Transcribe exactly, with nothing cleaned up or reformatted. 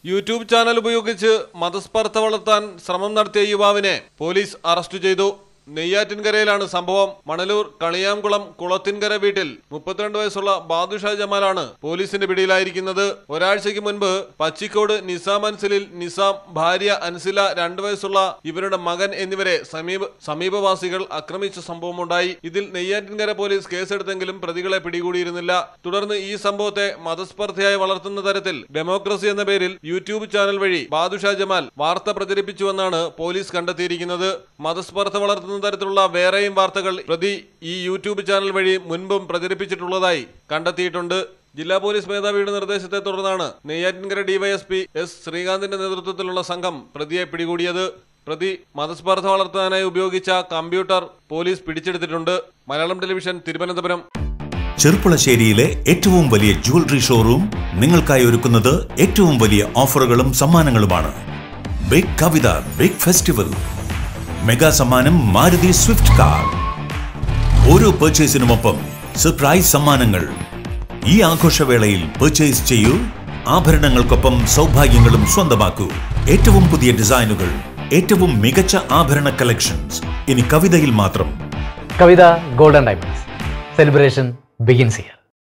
YouTube channel ഉപയോഗിച്ച് മതസ്പർദ്ധ വളർത്താൻ ശ്രമം നടത്തിയ യുവാവിനെ പോലീസ് അറസ്റ്റ് ചെയ്തു. നെയ്യാറ്റിൻകരയിലാണ് സംഭവം. മണലൂർ കളിയാംകുളം കുളത്തിൻകര വീട്ടിൽ മുപ്പത്തിരണ്ട് വയസ്സുള്ള ബാദുഷ ജമാലാണ് പോലീസിന്റെ പിടിയിലായിരിക്കുന്നത്. ഒരാഴ്ചയ്ക്ക് മുൻപ് പച്ചിക്കോട് നിസാം അൻസിലിൽ നിസാം, ഭാര്യ അൻസില, രണ്ടു വയസ്സുള്ള ഇവരുടെ മകൻ എന്നിവരെ സമീപ സമീപവാസികൾ ആക്രമിച്ച സംഭവമുണ്ടായി. ഇതിൽ നെയ്യാറ്റിൻകര പോലീസ് കേസെടുത്തെങ്കിലും പ്രതികളെ പിടികൂടിയിരുന്നില്ല. തുടർന്ന് ഈ സംഭവത്തെ മതസ്പർദ്ധയായി വളർത്തുന്ന തരത്തിൽ ഡെമോക്രസി എന്ന പേരിൽ യൂട്യൂബ് ചാനൽ വഴി ബാദുഷ ജമാൽ വാർത്ത പ്രചരിപ്പിച്ചുവെന്നാണ് പോലീസ് കണ്ടെത്തിയിരിക്കുന്നത്. മതസ്പർദ്ധ വളർത്തുന്ന തരത്തിലുള്ള വേറെയും വാർത്തകൾ പ്രതി ഈ യൂട്യൂബ് ചാനൽ വഴി മുൻപും പ്രചരിപ്പിച്ചിട്ടുള്ളതായി കണ്ടെത്തിയിട്ടുണ്ട്. ജില്ലാ പോലീസ് മേധാവിയുടെ നിർദ്ദേശത്തെ തുടർന്നാണ് നെയ്യാറ്റിൻകര ഡിവൈഎസ്പി എസ് ശ്രീകാന്തിന്റെ നേതൃത്വത്തിലുള്ള സംഘം പ്രതിയെ പിടികൂടിയത്. പ്രതി മതസ്പർദ്ധ വളർത്താനായി ഉപയോഗിച്ച കമ്പ്യൂട്ടർ പോലീസ് പിടിച്ചെടുത്തിട്ടുണ്ട്. മലയാളം ടെലിവിഷൻ, തിരുവനന്തപുരം. ചെറുപ്പുളശ്ശേരിയിലെ ഏറ്റവും വലിയ ജ്വല്ലറി ഷോറൂം നിങ്ങൾക്കായി ഒരുക്കുന്നത് ഏറ്റവും വലിയ ഓഫറുകളും സമ്മാനങ്ങളുമാണ്. Big Kavitha big festival mega സമ്മാനം മാരുതി സ്വിഫ്റ്റ് കാർ. ഓരോ പർച്ചേസിനുമൊപ്പം സർപ്രൈസ് സമ്മാനങ്ങൾ. ഈ ആഘോഷവേളയിൽ പർച്ചേസ് ചെയ്യൂ, ആഭരണങ്ങൾക്കൊപ്പം സൗഭാഗ്യങ്ങളും സ്വന്തമാക്കൂ. ഏറ്റവും പുതിയ ഡിസൈനുകൾ, ഏറ്റവും മികച്ച ആഭരണ കളക്ഷൻസ് ഇനി കവിതയിൽ മാത്രം. Kavitha golden diamonds. Celebration begins here.